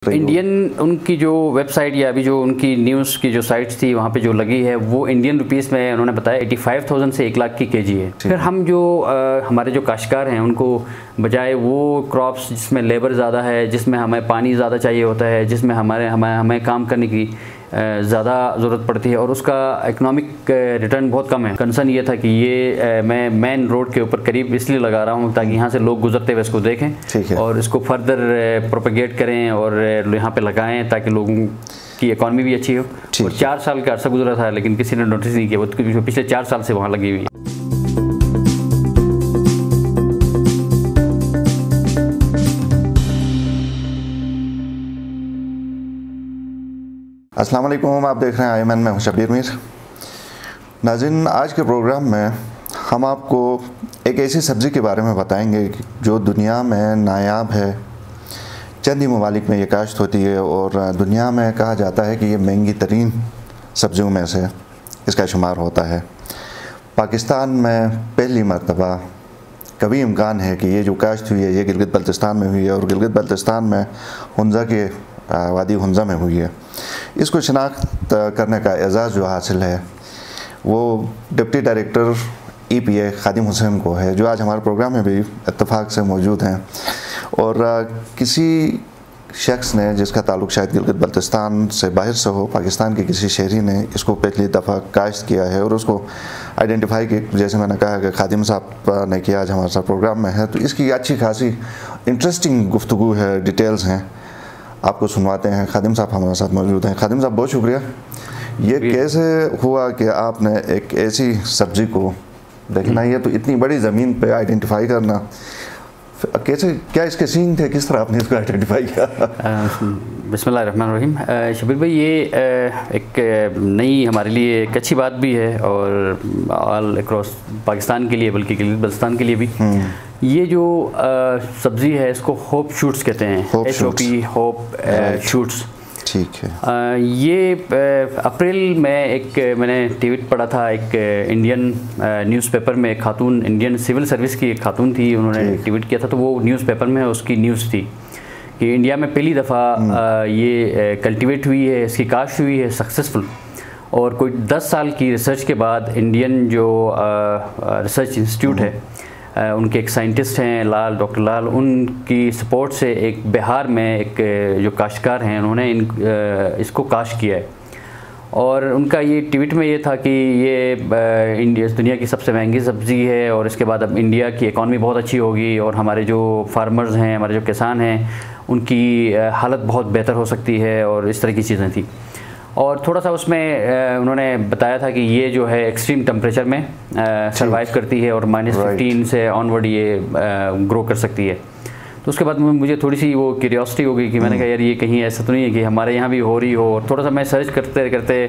Indian उनकी जो website या अभी जो उनकी न्यूज़ की जो साइट्स थी वहाँ पे जो लगी है वो इंडियन रुपीस में उन्होंने बताया 85,000 से 1 लाख की केजी है। फिर हम जो हमारे जो काश्तकार हैं उनको बजाय वो क्रॉप्स जिसमें लेबर ज़्यादा है, जिसमें हमें पानी ज़्यादा चाहिए होता है, जिसमें हमें काम करने की ज़्यादा ज़रूरत पड़ती है और उसका इकोनॉमिक रिटर्न बहुत कम है। कंसर्न ये था कि ये मैं मेन रोड के ऊपर करीब इसलिए लगा रहा हूँ ताकि यहाँ से लोग गुजरते हुए इसको देखें और इसको फर्दर प्रोपेगेट करें और यहाँ पे लगाएं ताकि लोगों की इकॉनमी भी अच्छी हो। और 4 साल का अर्सा गुजरा था लेकिन किसी ने नोटिस नहीं किया, वो पिछले 4 साल से वहाँ लगी हुई है। अस्सलाम वालेकुम, आप देख रहे हैं आयमन में हूँ। नाज़रीन, आज के प्रोग्राम में हम आपको एक ऐसी सब्ज़ी के बारे में बताएंगे जो दुनिया में नायाब है। चंद ही ममालिक में ये काश्त होती है और दुनिया में कहा जाता है कि ये महंगी तरीन सब्ज़ियों में से इसका शुमार होता है। पाकिस्तान में पहली मरतबा कभी इम्कान है कि ये जो काश्त हुई है ये गिलगित बल्तिस्तान में हुई है और गिलगित बल्तिस्तान में हुंजा के वादी हुंजा में हुई है। इसको शनाख्त करने का एजाज़ जो हासिल है वो deputy director EPA Khadim Hussain को है, जो आज हमारे प्रोग्राम में भी इत्तेफाक से मौजूद हैं। और किसी शख्स ने जिसका ताल्लुक़ शायद गिलगित बल्तिस्तान से बाहर से हो, पाकिस्तान के किसी शहरी ने इसको पहली दफ़ा काश्त किया है और उसको आइडेंटिफाई कि जैसे मैंने कहा कि खादिम साहब ने किया आज हमारे साथ प्रोग्राम में है, तो इसकी अच्छी खासी इंटरेस्टिंग गुफ्तगू है, डिटेल्स हैं, आपको सुनवाते हैं। खादिम साहब हमारे साथ मौजूद हैं। खादिम साहब बहुत शुक्रिया। ये कैसे हुआ कि आपने एक ऐसी सब्ज़ी को देखना, ये तो इतनी बड़ी ज़मीन पे आइडेंटिफाई करना, कैसे, क्या इसके सीन थे, किस तरह आपने इसको आइडेंटिफाई किया? बिस्मिल्लाहिर्रहमानिर्रहीम। शबीर भाई, ये एक नई हमारे लिए एक अच्छी बात भी है और ऑल अक्रॉस पाकिस्तान के लिए, बल्कि गिलगित बल्तिस्तान के लिए भी। ये जो सब्ज़ी है इसको होप शूट्स कहते हैं, HOP होप शूट्स। ठीक है। ये अप्रैल में मैंने ट्वीट पढ़ा था, एक इंडियन न्यूज़पेपर में एक खातून, इंडियन सिविल सर्विस की एक खातून थी, उन्होंने ट्वीट किया था। तो वो न्यूज़पेपर में उसकी न्यूज़ थी कि इंडिया में पहली दफ़ा ये कल्टिवेट हुई है, इसकी काश्त हुई है सक्सेसफुल। और कोई 10 साल की रिसर्च के बाद इंडियन जो रिसर्च इंस्टीट्यूट है, उनके एक साइंटिस्ट हैं डॉक्टर लाल, उनकी सपोर्ट से एक बिहार में एक जो काश्तकार हैं उन्होंने इसको काश्त किया है। और उनका ये ट्वीट में ये था कि ये दुनिया की सबसे महंगी सब्ज़ी है और इसके बाद अब इंडिया की इकॉनमी बहुत अच्छी होगी और हमारे जो फार्मर्स हैं, हमारे जो किसान हैं, उनकी हालत बहुत बेहतर हो सकती है और इस तरह की चीज़ें थी। और थोड़ा सा उसमें उन्होंने बताया था कि ये जो है एक्सट्रीम टेम्परेचर में सर्वाइव करती है और -15 से ऑनवर्ड ये ग्रो कर सकती है। तो उसके बाद मुझे थोड़ी सी वो क्यूरियोसिटी हो गई कि मैंने कहा यार ये कहीं ऐसा तो नहीं है कि हमारे यहाँ भी हो रही हो। और थोड़ा सा मैं सर्च करते करते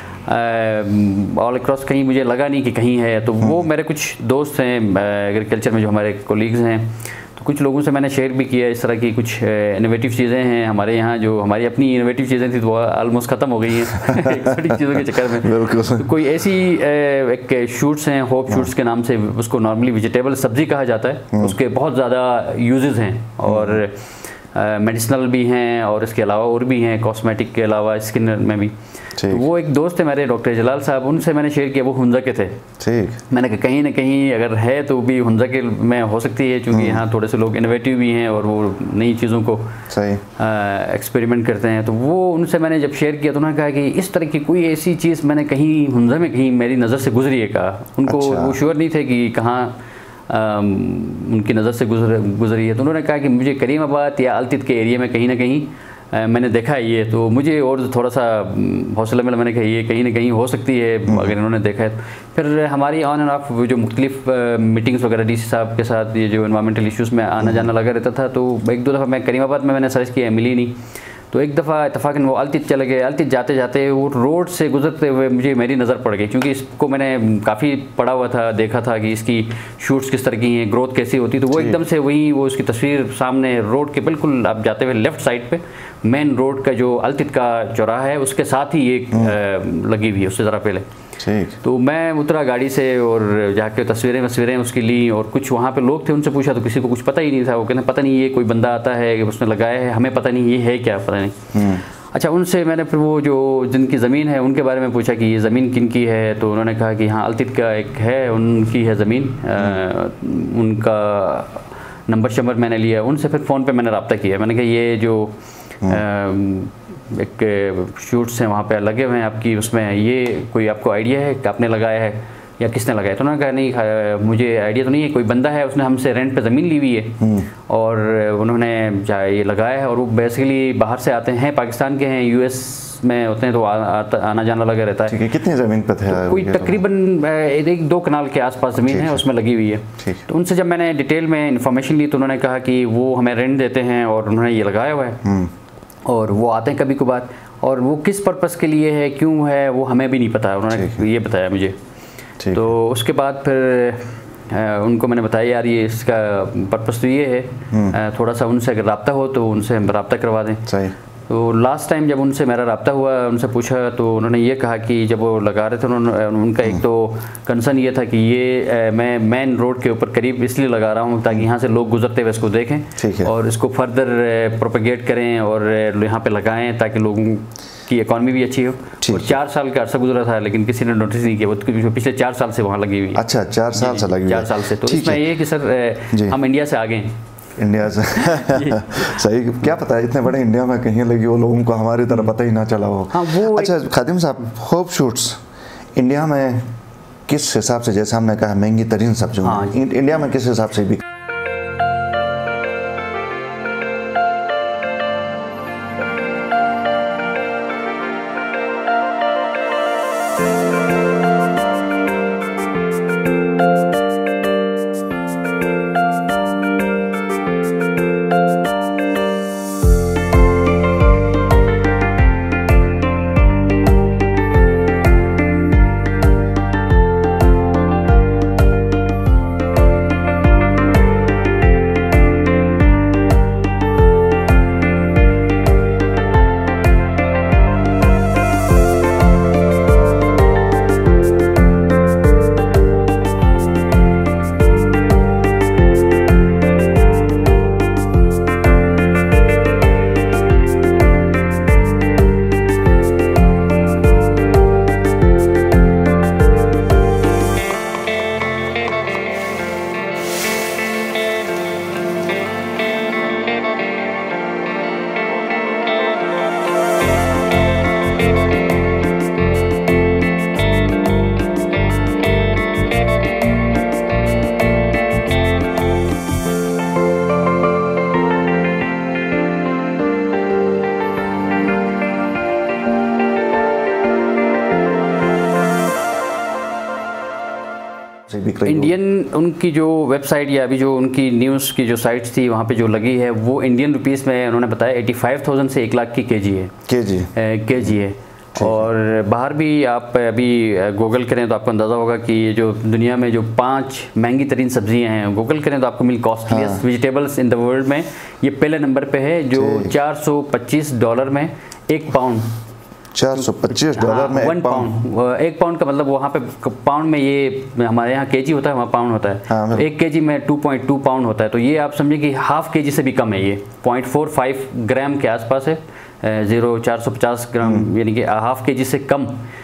ऑल अक्रॉस कहीं मुझे लगा नहीं कि कहीं है। तो वो मेरे कुछ दोस्त हैं एग्रीकल्चर में जो हमारे कोलीग्स हैं, तो कुछ लोगों से मैंने शेयर भी किया इस तरह की कुछ इनोवेटिव चीज़ें हैं हमारे यहाँ, जो हमारी अपनी इनोवेटिव चीज़ें थी तो वो ऑलमोस्ट ख़त्म हो गई हैं एक्सोटिक चीज़ों के चक्कर में। तो कोई ऐसी एक शूट्स हैं, होप शूट्स के नाम से, उसको नॉर्मली वेजिटेबल सब्ज़ी कहा जाता है। उसके बहुत ज़्यादा यूजेस हैं और मेडिसिनल भी हैं और इसके अलावा और भी हैं, कॉस्मेटिक के अलावा स्किन में भी। तो वो एक दोस्त है मेरे डॉक्टर जलाल साहब, उनसे मैंने शेयर किया, वो हुंजा के थे। ठीक, मैंने कहा कहीं ना कहीं अगर है तो भी हुंजा के में हो सकती है, क्योंकि यहाँ थोड़े से लोग इनोवेटिव भी हैं और वो नई चीज़ों को एक्सपेरिमेंट करते हैं। तो वो उनसे मैंने जब शेयर किया तो उन्होंने कहा कि इस तरह की कोई ऐसी चीज़ मैंने कहीं हुंजा में कहीं मेरी नज़र से गुजरी है। कहा उनको वो श्योर नहीं थे कि कहाँ उनकी नज़र से गुजरी है। तो उन्होंने कहा कि मुझे करीमाबाद या अलतित के एरिया में कहीं ना कहीं मैंने देखा है ये। तो मुझे और थोड़ा सा हौसला मिला, मैंने कहा ये कहीं ना कहीं हो सकती है अगर इन्होंने देखा है। फिर हमारी ऑन एंड ऑफ जो मुख्तलिफ मीटिंग्स वगैरह DC साहब के साथ ये जो इन्वायरमेंटल इश्यूज़ में आना जाना लगा रहता था, तो 1-2 दफ़ा मैं करीमाबाद में मैंने सर्च किया, मिली नहीं। तो एक दफ़ा इत्तफाक़न वो अलतित चले गए। अलतित जाते जाते वो रोड से गुजरते हुए मेरी नज़र पड़ गई, क्योंकि इसको मैंने काफ़ी पढ़ा हुआ था, देखा था कि इसकी शूट्स किस तरह की हैं, ग्रोथ कैसी होती। तो वो एकदम से वो उसकी तस्वीर सामने रोड के बिल्कुल आप जाते हुए लेफ़्ट साइड पे मेन रोड का जो अलतित का चौराहा है उसके साथ ही एक लगी हुई है, उससे ज़रा पहले। ठीक। तो मैं उतरा गाड़ी से और जाके तस्वीरें उसकी ली, और कुछ वहाँ पे लोग थे उनसे पूछा तो किसी को कुछ पता ही नहीं था। वो कहते पता नहीं ये कोई बंदा आता है उसने लगाया है, हमें पता नहीं ये है क्या, पता नहीं। अच्छा, उनसे मैंने फिर वो जो जिनकी ज़मीन है उनके बारे में पूछा कि ये ज़मीन किन की है, तो उन्होंने कहा कि हाँ अल्तिफ का एक है, उनकी है ज़मीन। उनका नंबर शंबर मैंने लिया उनसे, फिर फ़ोन पे मैंने रब्ता किया। मैंने कहा ये जो एक शूट्स हैं वहाँ पे लगे हुए हैं आपकी, उसमें ये कोई आपको आइडिया है कि आपने लगाया है या किसने लगाया? तो उन्होंने कहा नहीं मुझे आइडिया तो नहीं है, कोई बंदा है उसने हमसे रेंट पे ज़मीन ली हुई है और उन्होंने ये लगाया है। और वो बेसिकली बाहर से आते हैं, पाकिस्तान के हैं, यूएस में होते हैं, तो आना जाना लगा रहता है। ठीक है। कितनी ज़मीन पे थे? तो कोई तकरीबन 1-2 कनाल के आसपास ज़मीन है, उसमें लगी हुई है। तो उनसे जब मैंने डिटेल में इन्फॉर्मेशन ली तो उन्होंने कहा कि वो हमें रेंट देते हैं और उन्होंने ये लगाया हुआ है और वो आते हैं कभी कभार, और वो किस पर्पस के लिए है, क्यों है, वो हमें भी नहीं पता। उन्होंने ये बताया मुझे। तो उसके बाद फिर उनको मैंने बताया यार ये इसका पर्पस तो ये है, थोड़ा सा उनसे अगर रब्ता हो तो उनसे हम रब्ता करवा दें। सही। तो लास्ट टाइम जब उनसे मेरा रब्ता हुआ, उनसे पूछा तो उन्होंने ये कहा कि जब वो लगा रहे थे उनका एक तो कंसर्न ये था कि ये मैं मेन रोड के ऊपर करीब इसलिए लगा रहा हूँ ताकि यहाँ से लोग गुजरते हुए इसको देखें और इसको फर्दर प्रोपेगेट करें और यहाँ पे लगाएं ताकि लोगों की इकॉनमी भी अच्छी हो। और 4 साल का अर्सा गुजरा था लेकिन किसी ने नोटिस नहीं किया, वो पिछले 4 साल से वहाँ लगी हुई है। अच्छा, 4 साल से लगी हुई है। 4 साल से। तो इसमें ये कि सर हम इंडिया से आ गए, इंडिया से सही। क्या पता है इतने बड़े इंडिया में कहीं लगी हो, लोगों को हमारी तरह पता ही ना चला हो। हाँ, वो अच्छा खादिम साहब, होपशूट्स इंडिया में किस हिसाब से, जैसे हमने कहा महंगी तरीन सब्जी, इंडिया में किस हिसाब से भी? इंडियन उनकी जो वेबसाइट या अभी जो उनकी न्यूज़ की जो साइट्स थी वहाँ पे जो लगी है वो इंडियन रुपीस में उन्होंने बताया 85,000 से 1 लाख की केजी है। और बाहर भी आप अभी गूगल करें तो आपको अंदाज़ा होगा कि ये जो दुनिया में जो 5 महंगी तरीन सब्जियां हैं, गूगल करें तो आपको मिल costliest vegetables in the world में ये पहले नंबर पे है, जो $425 में 1 पाउंड। $425 में 1 पाउंड। 1 पाउंड का मतलब वहाँ पे पाउंड में, ये हमारे यहाँ केजी होता है, वहाँ पाउंड होता है। हाँ, 1 केजी में 2.2 पाउंड होता है। तो ये आप समझिए कि हाफ केजी से भी कम है, ये 0.45 ग्राम के आसपास है। 450 ग्राम यानी कि हाफ केजी से कम।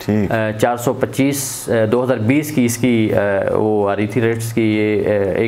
425 2020 की इसकी वो आ रही थी रेट्स की, ये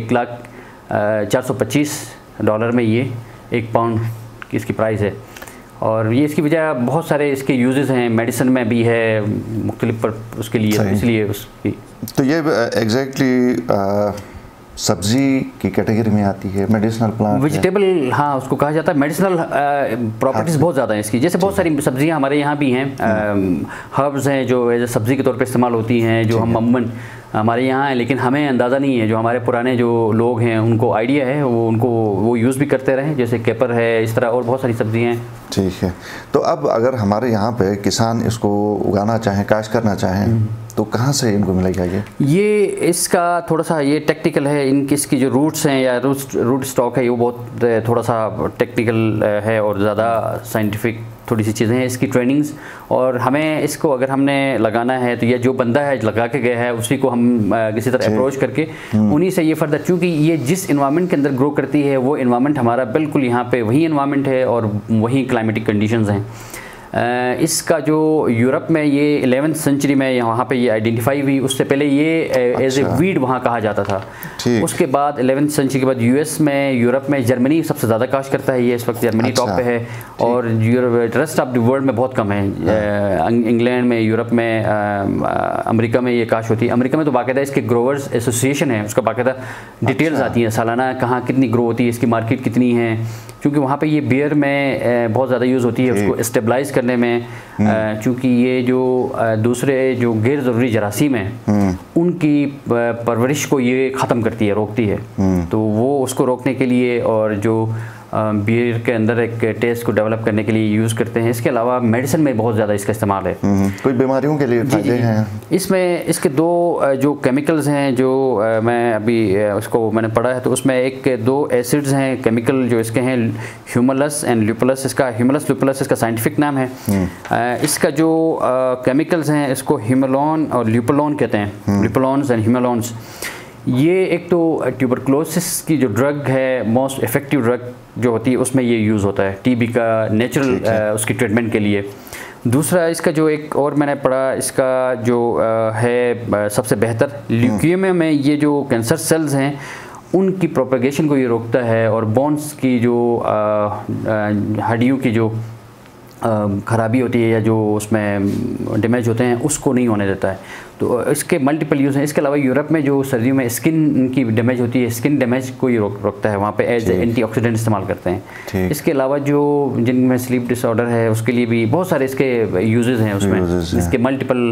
$1,425 में ये 1 पाउंड की इसकी प्राइस है। और ये इसकी वजह बहुत सारे इसके यूजेस हैं, मेडिसिन में भी है, मुख्तलिफ पर उसके लिए, इसलिए उसकी। तो ये एग्जैक्टली सब्जी की कैटेगरी में आती है, मेडिसिनल प्लांट, वेजिटेबल, हाँ उसको कहा जाता है। मेडिसिनल प्रॉपर्टीज़ बहुत ज़्यादा हैं इसकी। जैसे बहुत सारी सब्जियां हमारे यहाँ भी हैं, हर्ब्स हैं जो एज सब्ज़ी के तौर पे इस्तेमाल होती हैं, जो हम अमूमन हमारे यहाँ है लेकिन हमें अंदाज़ा नहीं है। जो हमारे पुराने जो लोग हैं उनको आइडिया है, वो यूज़ भी करते रहे, जैसे केपर है, इस तरह और बहुत सारी सब्जियाँ हैं। ठीक है। तो अब अगर हमारे यहाँ पे किसान इसको उगाना चाहें, काश्त करना चाहें, तो कहाँ से इनको मिलेगा ये? इसका थोड़ा सा ये टेक्निकल है, इसकी जो रूट्स हैं या रूट स्टॉक है वो बहुत थोड़ा सा टेक्निकल है और ज़्यादा साइंटिफिक थोड़ी सी चीज़ें हैं इसकी ट्रेनिंग्स, और हमें इसको अगर हमने लगाना है तो ये जो बंदा है लगा के गया है उसी को हम किसी तरह अप्रोच करके उन्हीं से ये फर्दर, क्योंकि ये जिस इन्वायरमेंट के अंदर ग्रो करती है वो इन्वायरमेंट हमारा बिल्कुल यहाँ पे वही इन्वायरमेंट है और वही क्लाइमेटिक कंडीशंस हैं। इसका जो यूरोप में ये 11th सेंचुरी में वहाँ पे ये आइडेंटिफाई हुई, उससे पहले ये एज ए वीड वहाँ कहा जाता था। उसके बाद 11th सेंचुरी के बाद यूएस में, यूरोप में, जर्मनी सबसे ज़्यादा काश करता है, ये इस वक्त जर्मनी टॉप पे है, और रेस्ट ऑफ द वर्ल्ड में बहुत कम है। इंग्लैंड में, यूरोप में, अमेरिका में ये काश होती है। अमेरिका में तो बाकायदा इसके ग्रोवर्स एसोसिएशन है, उसका बाकायदा डिटेल्स आती हैं सालाना, कहाँ कितनी ग्रो होती है, इसकी मार्केट कितनी है, क्योंकि वहाँ पे ये बियर में बहुत ज़्यादा यूज़ होती है उसको स्टेबलाइज करने में, क्योंकि ये जो दूसरे जो गैर ज़रूरी जरासीम हैं उनकी परवरिश को ये ख़त्म करती है, रोकती है। तो वो उसको रोकने के लिए और जो बियर के अंदर एक टेस्ट को डेवलप करने के लिए यूज़ करते हैं। इसके अलावा मेडिसिन में बहुत ज़्यादा इसका इस्तेमाल है। कोई बीमारियों के लिए फायदे हैं इसमें? इसके दो जो केमिकल्स हैं जो मैं अभी उसको मैंने पढ़ा है, तो उसमें दो एसिड्स हैं केमिकल जो इसके हैं, ह्यूमलस एंड ल्यूपुलस। इसका ह्यूमलस ल्यूपुलस इसका साइंटिफिक नाम है। इसका जो केमिकल्स हैं इसको ह्यूमलोन और ल्यूपुलोन कहते हैं, ल्यूपुलोन्स एंड ह्यूमलोन्स। ये एक तो ट्यूबरक्लोसिस की जो ड्रग है, मोस्ट इफ़ेक्टिव ड्रग जो होती है उसमें ये यूज़ होता है, टीबी का नेचुरल उसकी ट्रीटमेंट के लिए। दूसरा इसका जो एक और मैंने पढ़ा, इसका जो है सबसे बेहतर ल्यूकेमिया में ये जो कैंसर सेल्स हैं उनकी प्रोपेगेशन को ये रोकता है, और बोन्स की जो हड्डियों की जो ख़राबी होती है या जो उसमें डैमेज होते हैं उसको नहीं होने देता है। तो इसके मल्टीपल यूज़ हैं। इसके अलावा यूरोप में जो सर्दियों में स्किन की डैमेज होती है, स्किन डैमेज को ये रोकता है, वहाँ पे एज एंटीऑक्सीडेंट इस्तेमाल करते हैं। इसके अलावा जो जिनमें स्लीप डिसऑर्डर है उसके लिए भी बहुत सारे इसके यूजेस हैं, उसमें इसके मल्टीपल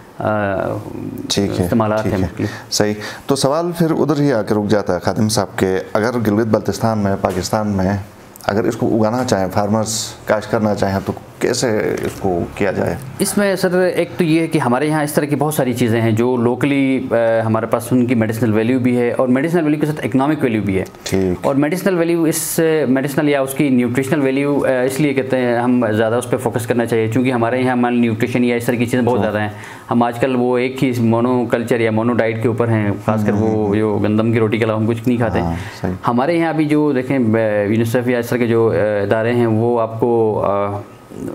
इस्तेमालात हैं। सही। तो सवाल फिर उधर ही आकर रुक जाता है खादिम साहब के, अगर गिलगित बल्तिस्तान में, पाकिस्तान में अगर इसको उगाना चाहें, फार्मर्स काश्त करना चाहें, तो कैसे इसको किया जाए? इसमें सर एक तो ये है कि हमारे यहाँ इस तरह की बहुत सारी चीज़ें हैं जो लोकली हमारे पास उनकी मेडिसिनल वैल्यू भी है, और मेडिसिनल वैल्यू के साथ इकोनॉमिक वैल्यू भी है। और मेडिसिनल वैल्यू, इस मेडिसिनल या उसकी न्यूट्रिशनल वैल्यू इसलिए कहते हैं हम ज़्यादा उस पर फोकस करना चाहिए, क्योंकि हमारे यहाँ मान न्यूट्रिशन या इस तरह की चीज़ें बहुत ज़्यादा हैं। हम आजकल वो एक ही मोनो कल्चर या मोनो डाइट के ऊपर हैं, खासकर वो जो गंदम की रोटी के अलावा हम कुछ नहीं खाते। हमारे यहाँ भी जो देखें यूनिसेफ या इस तरह के जो इदारे हैं वो आपको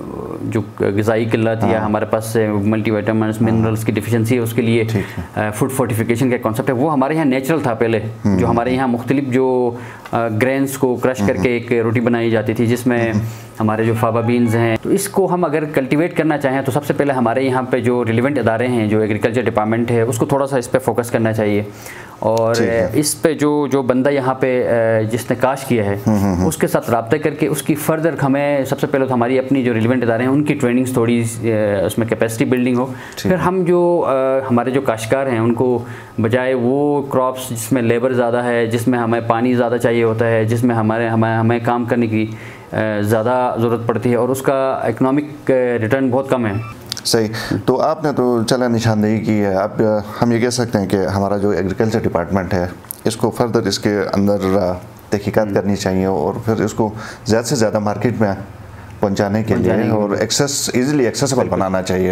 जो ग़िज़ाई किल्लत या हमारे पास मल्टीविटामिन्स मिनरल्स की डिफिशिएंसी है उसके लिए फूड फोर्टिफिकेशन का कॉन्सेप्ट है, वो हमारे यहाँ नेचुरल था पहले। जो हमारे यहाँ मुख्तलिफ जो ग्रेन्स को क्रश करके एक रोटी बनाई जाती थी जिसमें हमारे जो फाबा बीन्स हैं, तो इसको हम अगर कल्टीवेट करना चाहें तो सबसे पहले हमारे यहाँ पे जो रिलेवेंट इदारे हैं, जो एग्रीकल्चर डिपार्टमेंट है, उसको थोड़ा सा इस पर फोकस करना चाहिए। और इस पे जो बंदा यहाँ पे जिसने काश किया है उसके साथ रब्ता करके उसकी फर्दर हमें सबसे पहले तो हमारी अपनी जो रिलेवेंट इदारे हैं उनकी ट्रेनिंग्स थोड़ी उसमें कैपेसिटी बिल्डिंग हो। फिर हम जो हमारे जो काश्तकार हैं उनको बजाय वो क्रॉप्स जिसमें लेबर ज़्यादा है, जिसमें हमें पानी ज़्यादा चाहिए होता है, जिसमें हमें काम करने की ज़्यादा ज़रूरत पड़ती है और उसका इकोनॉमिक रिटर्न बहुत कम है। सही। तो आपने तो चला निशानदेही की है, अब हम ये कह सकते हैं कि हमारा जो एग्रीकल्चर डिपार्टमेंट है इसको फर्दर इसके अंदर तहकीकात करनी चाहिए और फिर इसको ज़्यादा से ज़्यादा मार्केट में पहुंचाने के लिए और इजीली एक्सेसिबल बनाना चाहिए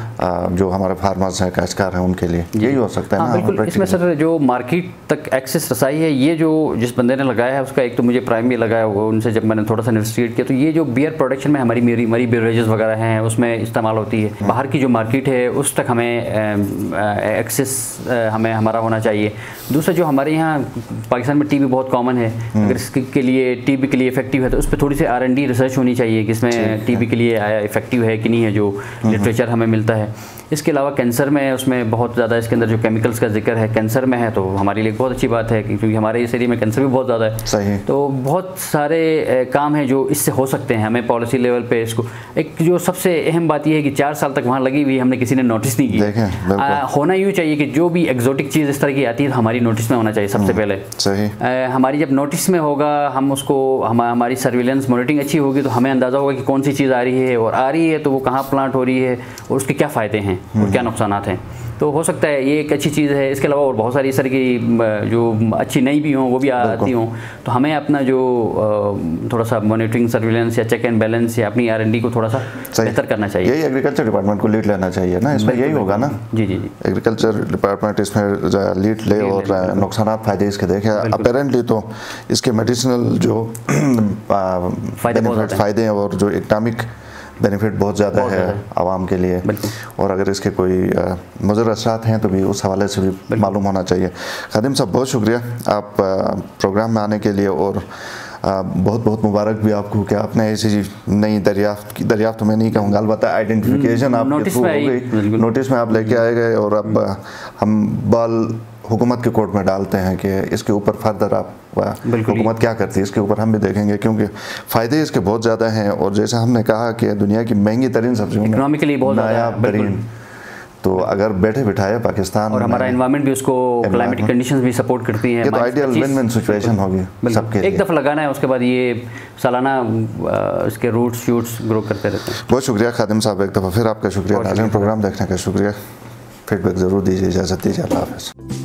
जो हमारे फार्मर्स हैं, काश्तकार हैं, उनके लिए यही हो सकता है ना। बिल्कुल। इसमें सर जो मार्केट तक एक्सेस रसाई है, ये जो जिस बंदे ने लगाया है उसका एक तो मुझे प्राइम भी लगाया हुआ, उनसे जब मैंने थोड़ा सा इन्वेस्टिगेट किया तो ये जो बियर प्रोडक्शन में हमारी मरी बेवरेजेस वगैरह हैं उसमें इस्तेमाल होती है। बाहर की जो मार्केट है उस तक हमें एक्सेस हमारा होना चाहिए। दूसरा जो हमारे यहाँ पाकिस्तान में टीबी बहुत कॉमन है, अगर इसके लिए टीबी के लिए इफेक्टिव है तो उस पर थोड़ी सी R&D रिसर्च होनी चाहिए कि इसमें टीबी के लिए इफेक्टिव है कि नहीं है, जो लिटरेचर हमें मिलता है। इसके अलावा कैंसर में उसमें बहुत ज़्यादा इसके अंदर जो केमिकल्स का जिक्र है कैंसर में है, तो हमारे लिए बहुत अच्छी बात है क्योंकि हमारे इस एरिया में कैंसर भी बहुत ज़्यादा है। सही। तो बहुत सारे काम हैं जो इससे हो सकते हैं। हमें पॉलिसी लेवल पे इसको एक जो सबसे अहम बात यह है कि 4 साल तक वहाँ लगी हुई हमने किसी ने नोटिस नहीं किया। होना यूँ चाहिए कि जो भी एक्जोटिक चीज़ इस तरह की आती है हमारी नोटिस में होना चाहिए सबसे पहले। सही। हमारी जब नोटिस में होगा हम उसको हमारी सर्विलेंस मॉनिटरिंग अच्छी होगी तो हमें अंदाज़ा होगा कि कौन सी चीज़ आ रही है और आ रही है तो वो कहाँ प्लांट हो रही है और उसके क्या फ़ायदे हैं और क्या नुकसान हैं। तो हो सकता है ये एक अच्छी चीज़ है। इसके अलावा और बहुत सारी इस तरह की जो अच्छी नई भी हों वो भी आती हों, तो हमें अपना जो थोड़ा सा मॉनिटरिंग, सर्विलेंस या चेक एंड बैलेंस या अपनी R&D को थोड़ा सा बेहतर करना चाहिए। यही एग्रीकल्चर डिपार्टमेंट को लीड लेना चाहिए ना, इसमें यही होगा ना। जी जी जी, एग्रीकल्चर डिपार्टमेंट इसमें लीड ले और नुकसान फ़ायदे इसके देखें। अपेरेंटली तो इसके मेडिसिनल जो फ़ायदे हैं और जो इकनॉमिक बेनिफिट बहुत ज़्यादा है आवाम के लिए, और अगर इसके कोई मुज़र असरात हैं तो भी उस हवाले से भी मालूम होना चाहिए। खादिम साहब बहुत शुक्रिया आप प्रोग्राम में आने के लिए, और बहुत बहुत मुबारक भी आपको कि आपने ऐसी नई दरियाफ्त तो मैं नहीं कहूँगा, अलबत्ता आइडेंटिफिकेशन आपके थ्रू हो गई, नोटिस में आप लेके आए गए, और अब हम बाल हुकूमत के कोर्ट में डालते हैं कि इसके ऊपर फर्दर आप हुकूमत क्या करती है, इसके ऊपर हम भी देखेंगे, क्योंकि फ़ायदे इसके बहुत ज़्यादा हैं। और जैसे हमने कहा कि दुनिया की महंगी तरीन सब्जियों में नायाब तरीन, तो अगर बैठे बिठाए पाकिस्तान और हमारा एनवायरनमेंट भी उसको, क्लाइमेटिक कंडीशंस भी सपोर्ट करती हैं, ये तो आइडियल विन-विन सिचुएशन होगी सबके लिए। एक दफ़ा लगाना है, उसके बाद ये सालाना इसके रूट्स शूट्स ग्रो करते रहते हैं। बहुत शुक्रिया खादिम साहब, एक दफ़ा फिर आपका शुक्रिया। नाज़रीन प्रोग्राम देखने का शुक्रिया, फीडबैक ज़रूर दीजिए, इजाज़त दीजिए, अल्लाह हाफ़िज़।